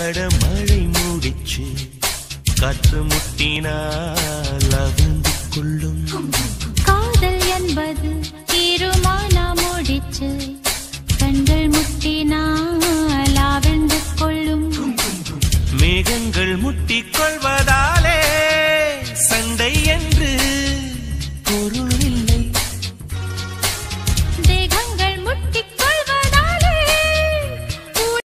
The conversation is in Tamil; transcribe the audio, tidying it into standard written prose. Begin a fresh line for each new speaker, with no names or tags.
அடமழை மூடிச்சு காற்று முட்டினால் அவிழ்ந்து கொள்ளும்
காதல் என்பது தீருமானா முடிச்சு கண்கள் முட்டினால் அவிழ்ந்து கொள்ளும்
மேகங்கள் முட்டி